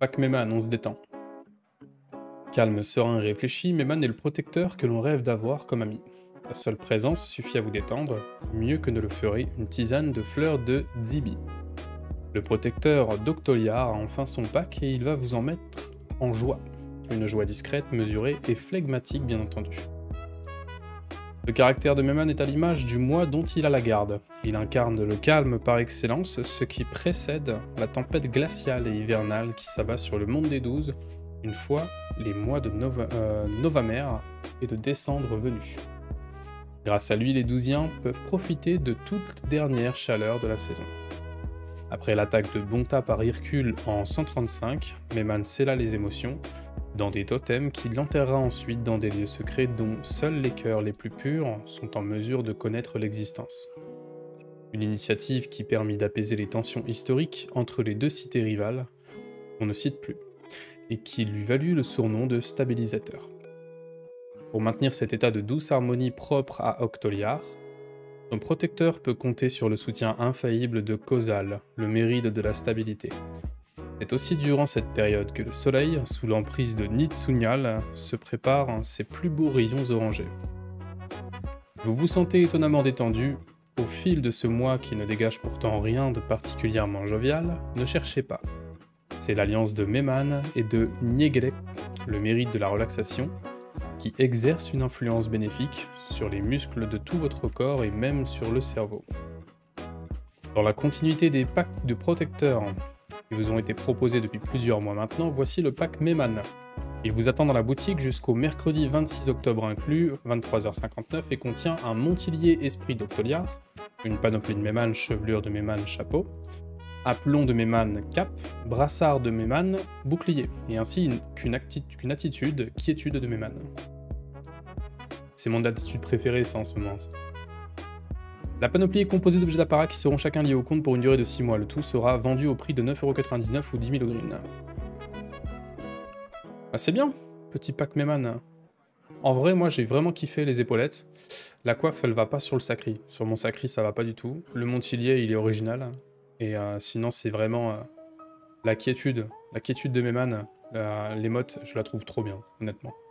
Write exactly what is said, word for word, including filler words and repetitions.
Pac Méman, on se détend. Calme, serein et réfléchi, Méman est le protecteur que l'on rêve d'avoir comme ami. Sa seule présence suffit à vous détendre, mieux que ne le ferait une tisane de fleurs de Zibi. Le protecteur d'Octoliar a enfin son pack et il va vous en mettre en joie. Une joie discrète, mesurée et flegmatique bien entendu. Le caractère de Méman est à l'image du moi dont il a la garde. Il incarne le calme par excellence, ce qui précède la tempête glaciale et hivernale qui s'abat sur le monde des douze, une fois les mois de Nova, euh, Novamer et de décembre venus. Grâce à lui, les douziens peuvent profiter de toute dernière chaleur de la saison. Après l'attaque de Bonta par Hercule en cent trente-cinq, Méman scella les émotions dans des totems qui l'enterrera ensuite dans des lieux secrets dont seuls les cœurs les plus purs sont en mesure de connaître l'existence. Une initiative qui permit d'apaiser les tensions historiques entre les deux cités rivales, qu'on ne cite plus, et qui lui valut le surnom de stabilisateur. Pour maintenir cet état de douce harmonie propre à Octoliar, son protecteur peut compter sur le soutien infaillible de Kozal, le méride de la stabilité. C'est aussi durant cette période que le soleil, sous l'emprise de Nitsunyal, se prépare ses plus beaux rayons orangés. Vous vous sentez étonnamment détendu, au fil de ce mois qui ne dégage pourtant rien de particulièrement jovial, ne cherchez pas. C'est l'alliance de Méman et de Niegelek, le mérite de la relaxation, qui exerce une influence bénéfique sur les muscles de tout votre corps et même sur le cerveau. Dans la continuité des packs de protecteurs qui vous ont été proposés depuis plusieurs mois maintenant, voici le pack Méman. Il vous attend dans la boutique jusqu'au mercredi vingt-six octobre inclus, vingt-trois heures cinquante-neuf, et contient un Montilier Esprit d'Octoliar, une panoplie de Méman, chevelure de Méman, chapeau, aplomb de Méman, cape, brassard de Méman, bouclier, et ainsi qu'une atti- qu'une attitude, quiétude de Méman. C'est mon attitude préférée, ça, en ce moment. Ça. La panoplie est composée d'objets d'apparat qui seront chacun liés au compte pour une durée de six mois. Le tout sera vendu au prix de neuf euros quatre-vingt-dix-neuf ou dix mille au green. Ah, c'est bien, petit pack Méman. En vrai, moi, j'ai vraiment kiffé les épaulettes. La coiffe, elle va pas sur le sacri. Sur mon sacri, ça va pas du tout. Le Montilier, il est original. Et euh, sinon, c'est vraiment euh, la quiétude. La quiétude de Méman. L'émote, je la trouve trop bien, honnêtement.